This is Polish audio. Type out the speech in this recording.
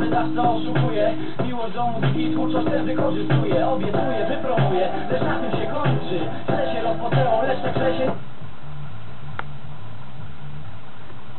dasz co oszukuje. Miłość do muzyki, twórczość też wykorzystuje. Obiecuje, wypromuje, lecz na tym się kończy. Źle się rozpoczęło, lecz tak źle się